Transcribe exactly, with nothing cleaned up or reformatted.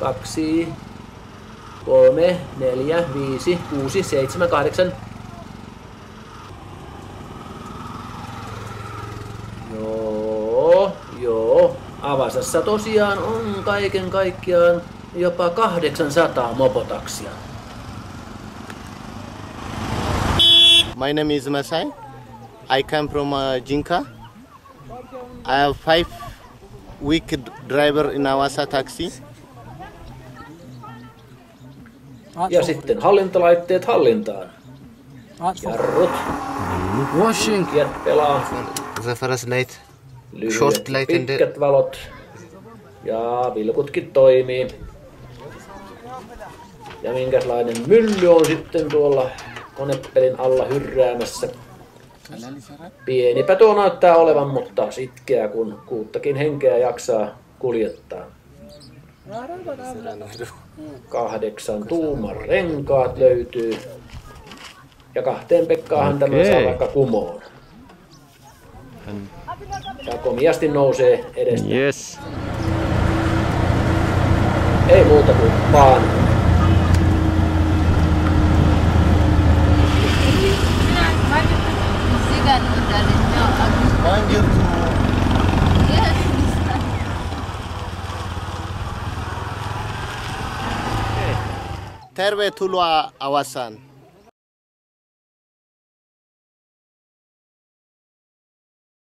kaksi, kolme, neljä, viisi, kuusi, seitsemän, kahdeksan. Joo, joo. Avasassa tosiaan on kaiken kaikkiaan jopa kahdeksansataa mopotaksia. My name is Masai. I come from uh, Jinka. I have five week driver in Awasa taxi. Ja sitten hallintalaitteet hallintaan. Jarrut. Washing. Kiet pelaa. The first light. Lyhyet Short light and pitkät valot. Ja vilkutkin toimii. Ja minkälainen mylly on sitten tuolla konepelin alla hyrräämässä. Pienipä tuo näyttää olevan, mutta sitkeä kun kuuttakin henkeä jaksaa kuljettaa. Kahdeksan tuuman renkaat löytyy. Ja kahteen Pekkaahan okay. Tämä saa vaikka kumoon. Ja komiasti nousee edestä. Yes. Ei muuta kuin vaan. Tervetuloa Awasaan.